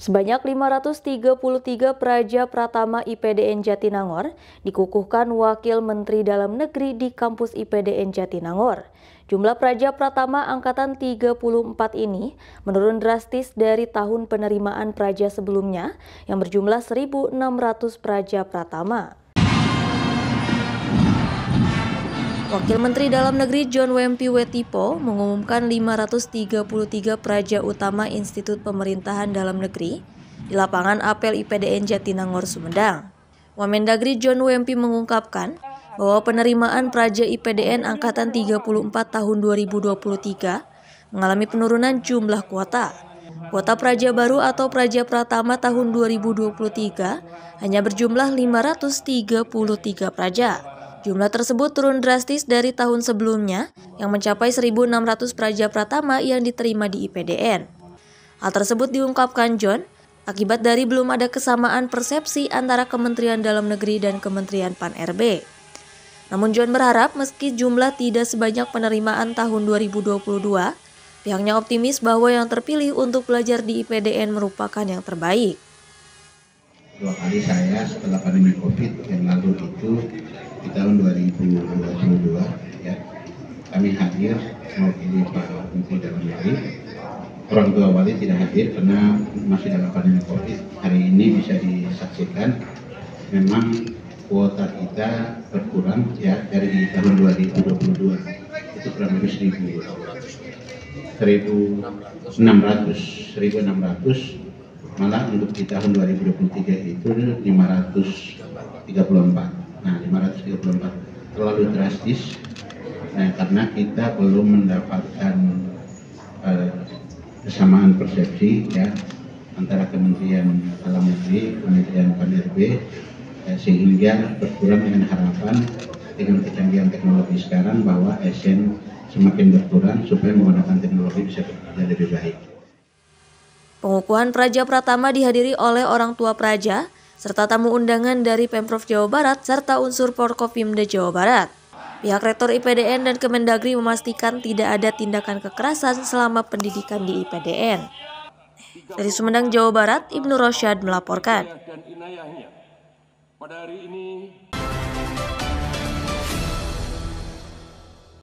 Sebanyak 533 praja pratama IPDN Jatinangor dikukuhkan Wakil Menteri Dalam Negeri di kampus IPDN Jatinangor. Jumlah praja pratama angkatan 34 ini menurun drastis dari tahun penerimaan praja sebelumnya yang berjumlah 1.600 praja pratama. Wakil Menteri Dalam Negeri John Wempi Wetipo mengumumkan 533 praja utama Institut Pemerintahan Dalam Negeri di lapangan apel IPDN Jatinangor, Sumedang. Wamendagri John Wempi mengungkapkan bahwa penerimaan praja IPDN Angkatan 34 tahun 2023 mengalami penurunan jumlah kuota. Kuota praja baru atau praja pratama tahun 2023 hanya berjumlah 533 praja. Jumlah tersebut turun drastis dari tahun sebelumnya yang mencapai 1.600 praja pratama yang diterima di IPDN. Hal tersebut diungkapkan John akibat dari belum ada kesamaan persepsi antara Kementerian Dalam Negeri dan Kementerian Pan-RB. Namun John berharap meski jumlah tidak sebanyak penerimaan tahun 2022, pihaknya optimis bahwa yang terpilih untuk belajar di IPDN merupakan yang terbaik. 2 kali saya setelah pandemi COVID yang lalu itu di tahun 2022 ya, kami hadir mewakili Pak Menteri Dalam Negeri. Orang tua wali tidak hadir karena masih dalam pandemi COVID. Hari ini bisa disaksikan memang kuota kita berkurang ya dari di tahun 2022 itu kurang lebih 1.600 malah untuk di tahun 2023 itu 534. Nah, 534 terlalu drastis karena kita belum mendapatkan kesamaan persepsi ya antara Kementerian Dalam Negeri, Kementerian Pan-RB sehingga berkurang dengan harapan dengan kecanggihan teknologi sekarang bahwa ASN semakin berkurang supaya menggunakan teknologi bisa bekerja lebih baik. Pengukuhan praja pratama dihadiri oleh orang tua praja serta tamu undangan dari Pemprov Jawa Barat serta unsur Forkopimda Jawa Barat. Pihak Rektor IPDN dan Kemendagri memastikan tidak ada tindakan kekerasan selama pendidikan di IPDN. Dari Sumedang, Jawa Barat, Ibnu Rosyad melaporkan.